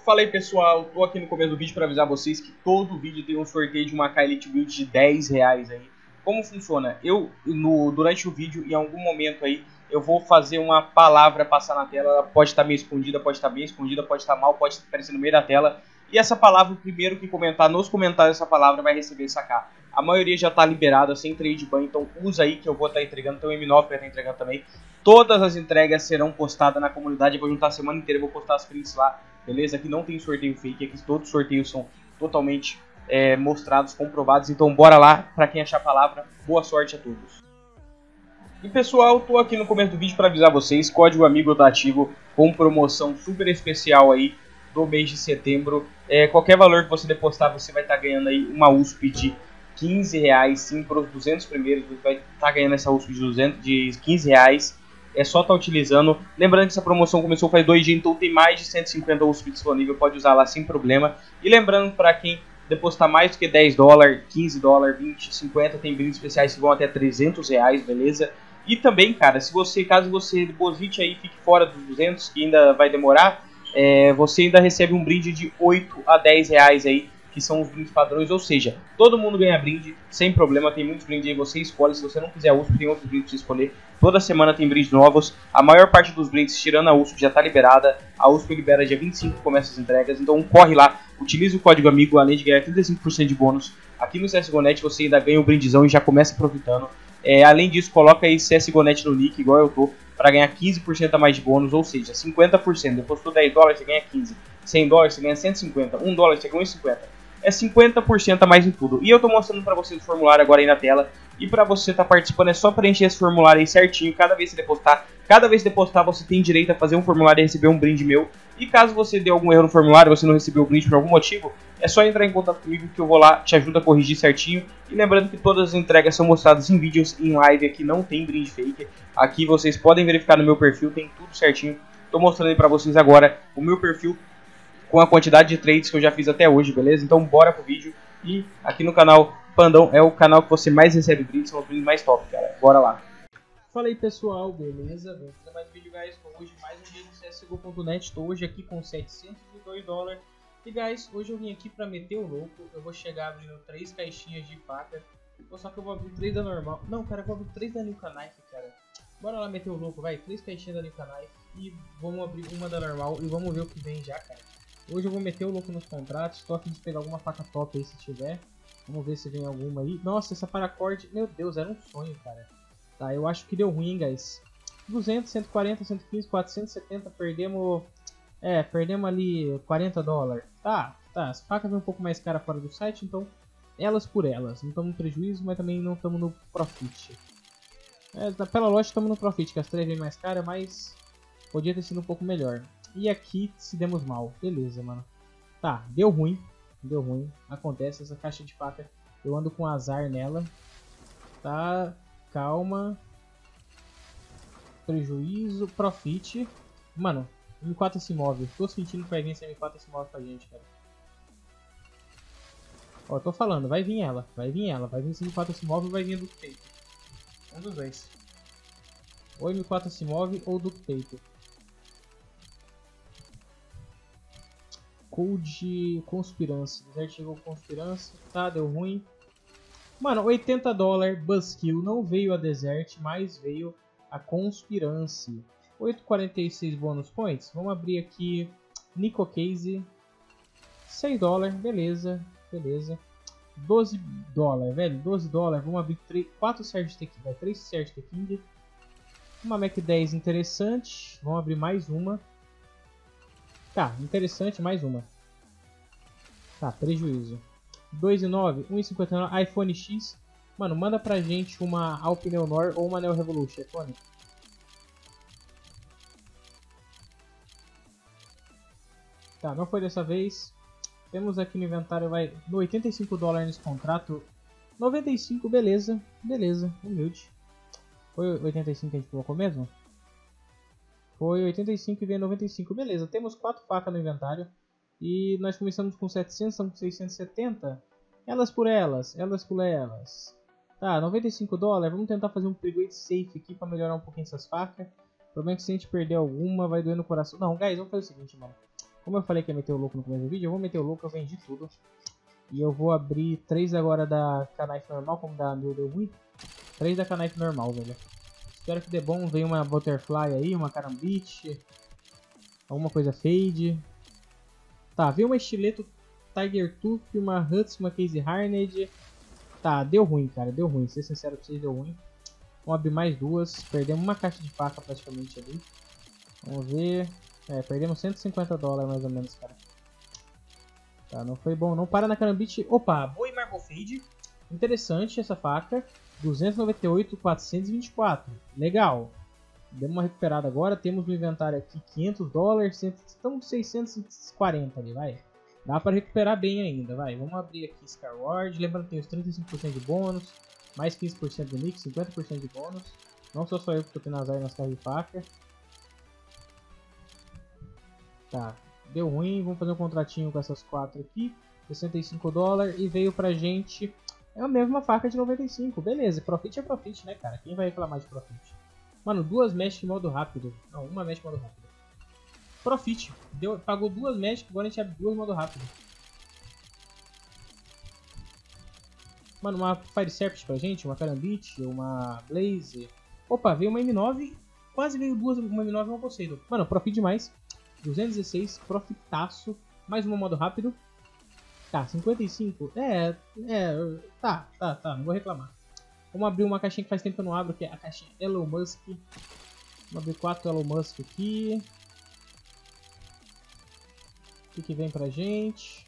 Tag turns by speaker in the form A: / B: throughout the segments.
A: Fala aí pessoal, tô aqui no começo do vídeo para avisar vocês que todo vídeo tem um sorteio de uma Elite Build de R$10 aí. Como funciona? Durante o vídeo, em algum momento aí, eu vou fazer uma palavra passar na tela. Ela pode estar meio escondida, pode estar bem escondida, pode estar mal, pode aparecer no meio da tela. E essa palavra, o primeiro que comentar nos comentários essa palavra vai receber sacar. A maioria já está liberada, sem trade ban, então usa aí que eu vou estar entregando. Então o M9 vai estar entregando também. Todas as entregas serão postadas na comunidade. Eu vou juntar a semana inteira, eu vou postar as prints lá. Beleza? Aqui não tem sorteio fake, aqui todos os sorteios são totalmente mostrados, comprovados. Então bora lá, para quem achar a palavra, boa sorte a todos. E pessoal, tô aqui no começo do vídeo para avisar vocês, código amigo tá ativo com promoção super especial aí do mês de setembro. Qualquer valor que você depositar, você vai estar ganhando aí uma USP de R$15, sim, para os 200 primeiros, você vai estar ganhando essa USP de R$15. É só estar utilizando. Lembrando que essa promoção começou faz 2 dias, então tem mais de 150 USP disponível, pode usar lá sem problema. E lembrando para quem depositar mais do que $10, $15, 20, 50, tem brindes especiais que vão até R$300, beleza? E também, cara, caso você deposite aí e fique fora dos 200, que ainda vai demorar, você ainda recebe um brinde de R$8 a R$10 aí, que são os brindes padrões, ou seja, todo mundo ganha brinde, sem problema, tem muitos brindes aí, você escolhe, se você não quiser a USP, tem outros brindes pra você escolher, toda semana tem brindes novos, a maior parte dos brindes, tirando a USP, já tá liberada, a USP libera dia 25, começa as entregas, então corre lá, utilize o código amigo, além de ganhar 35% de bônus, aqui no CSGO.net você ainda ganha um brindezão e já começa aproveitando. Além disso, coloca aí CSGO.net no nick, igual eu tô, para ganhar 15% a mais de bônus, ou seja, 50%. Depositou $10, você ganha 15. $100, você ganha 150. $1, você ganha 1,50. É 50% a mais em tudo. E eu tô mostrando para vocês o formulário agora aí na tela. E para você estar participando, é só preencher esse formulário aí certinho. Cada vez que você depositar, você tem direito a fazer um formulário e receber um brinde meu. E caso você dê algum erro no formulário, você não recebeu o brinde por algum motivo, é só entrar em contato comigo que eu vou lá, te ajudo a corrigir certinho. E lembrando que todas as entregas são mostradas em vídeos, em live, aqui não tem brinde fake. Aqui vocês podem verificar no meu perfil, tem tudo certinho. Tô mostrando aí pra vocês agora o meu perfil com a quantidade de trades que eu já fiz até hoje, beleza? Então bora pro vídeo. E aqui no canal Pandão é o canal que você mais recebe brindes, são os brindes mais top, cara. Bora lá. Fala aí pessoal, beleza? Vamos fazer mais um vídeo, guys. Hoje mais um dia no CSGO.net. Estou hoje aqui com $702. E guys, hoje eu vim aqui pra meter o louco. Eu vou chegar abrindo 3 caixinhas de faca. Só que eu vou abrir 3 da normal. Não, cara, eu vou abrir 3 da Nuka Knife, cara. Bora lá meter o louco, vai. 3 caixinhas da Nuka Knife. E vamos abrir uma da normal e vamos ver o que vem já, cara. Hoje eu vou meter o louco nos contratos. Tô a fim de pegar alguma faca top aí se tiver. Vamos ver se vem alguma aí. Nossa, essa paracord, meu Deus, era um sonho, cara. Tá, eu acho que deu ruim, guys. 200, 140, 115, 470, perdemos... perdemos ali $40. Tá, as facas vêm um pouco mais caras fora do site, então elas por elas. Não estamos no prejuízo, mas também não estamos no profit. Pela loja estamos no profit, que as 3 vêm mais caras, mas podia ter sido um pouco melhor. E aqui se demos mal, beleza, mano. Tá, deu ruim, acontece, essa caixa de faca, eu ando com azar nela. Tá, calma. Prejuízo, profit. Mano, M4 se move. Tô sentindo que vai vir essa M4 se move pra gente, cara. Ó, tô falando, vai vir ela. Vai vir esse M4 se move ou vai vir a Duke Tape. Um dos dois. Ou M4 se move ou Duke Tape. Code Conspirância. Desert chegou Conspirância. Tá, deu ruim. Mano, $80 Buzzkill. Não veio a Desert, mas veio a Conspirância. 8,46 bônus points. Vamos abrir aqui Nico Case. $6, beleza. $12, velho. $12. Vamos abrir 4 Surge The King. 3 Surge The King. Uma Mac 10 interessante. Vamos abrir mais uma. Tá, interessante, mais uma. Tá, prejuízo. 2,9, 1,59, iPhone X. Mano, manda pra gente uma Alp Neonor ou uma Neo Revolution, iPhone. Tá, não foi dessa vez. Temos aqui no inventário, vai, $85 nesse contrato. 95, beleza, humilde. Foi 85 que a gente colocou mesmo? Foi 85 e veio 95, beleza. Temos 4 facas no inventário. E nós começamos com 700, estamos com 670. Elas por elas. Tá, $95. Vamos tentar fazer um upgrade safe aqui pra melhorar um pouquinho essas facas. O problema é que se a gente perder alguma, vai doer no coração. Não, guys, vamos fazer o seguinte, mano.
B: Como eu falei que ia meter o louco no começo do vídeo, eu vou meter o louco, eu vendi tudo. E eu vou abrir 3 agora da Knife normal, como da meu deu ruim. 3 da Knife normal, velho. Espero que dê bom. Veio uma Butterfly aí, uma Karambit. Alguma coisa fade. Tá, veio uma Estileto Tiger Tooth, uma Huts, uma Case Harned. Tá, deu ruim, cara. Deu ruim. Ser sincero pra vocês, deu ruim. Vamos abrir mais duas. Perdemos uma caixa de faca praticamente ali. Vamos ver. Perdemos $150 mais ou menos, cara. Tá, não foi bom. Não para na Karambit. Opa, Boa e Marble Fade. Interessante essa faca. 298, 424. Legal. Demos uma recuperada agora. Temos no inventário aqui $500. Estamos 640 ali, vai. Dá pra recuperar bem ainda, vai. Vamos abrir aqui Skyward. Lembrando que tem os 35% de bônus. Mais 15% de nick, 50% de bônus. Não sou só eu que tô tendo azar nas cargas de faca. Tá, deu ruim. Vamos fazer um contratinho com essas 4 aqui. $65 e veio pra gente... É a mesma faca de 95. Beleza, profit é profit, né, cara? Quem vai reclamar de profit? Mano, 2 Magic em modo rápido. Não, uma Magic em modo rápido. Profit. Pagou 2 Magic, agora a gente abre 2 em modo rápido. Mano, uma Fire Serpent pra gente, uma Karambit, uma Blaze. Opa, veio uma M9. Quase veio duas, uma M9 e uma Poseidon. Mano, profit demais. 216, profitaço. Mais uma modo rápido. Tá, 55. Tá, não vou reclamar. Vamos abrir uma caixinha que faz tempo que eu não abro, que é a caixinha Elon Musk. Vamos abrir 4 Elon Musk aqui. O que vem pra gente?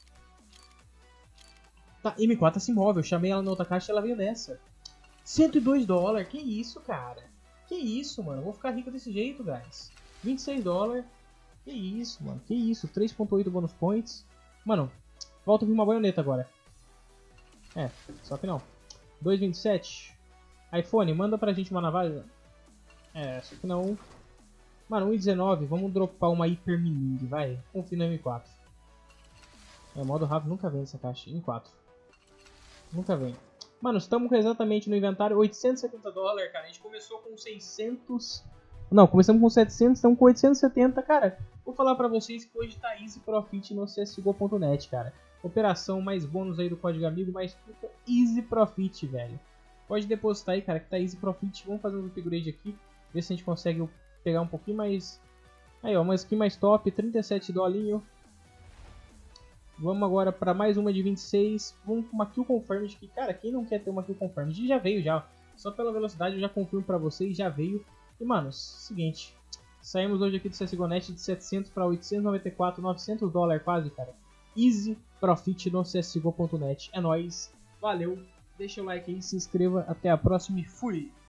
B: Tá, M4 se move. Eu chamei ela na outra caixa e ela veio nessa. $102. Que isso, cara? Que isso, mano? Eu vou ficar rico desse jeito, guys. $26. Que isso, mano? Que isso? 3.8 bonus points. Mano, volta a vir uma baioneta agora. Só que não. 2.27. iPhone, manda pra gente uma navalha. Só que não. Mano, 1.19. Vamos dropar uma Hyper Mining, vai. Confio no M4. Modo rápido nunca vem essa caixa. M4. Nunca vem. Mano, estamos exatamente no inventário $870, cara. A gente começou com 600... Não, começamos com 700, estamos com 870, cara. Vou falar pra vocês que hoje tá easy profit no csgo.net, cara. Operação mais bônus aí do código amigo, mais puta easy profit, velho. Pode depositar aí, cara, que tá easy profit. Vamos fazer um upgrade aqui, ver se a gente consegue pegar um pouquinho mais... Aí, ó, uma skin mais top, $37. Vamos agora para mais uma de 26. Vamos com uma Kill Confirmed, que, cara, quem não quer ter uma Kill Confirmed? Já veio, já. Só pela velocidade eu já confirmo pra vocês, já veio. E, mano, seguinte. Saímos hoje aqui do CSGO.net de 700 para 894, $900 quase, cara. Easy profit no CSGO.net. É nóis. Valeu. Deixa o like aí, se inscreva. Até a próxima e fui!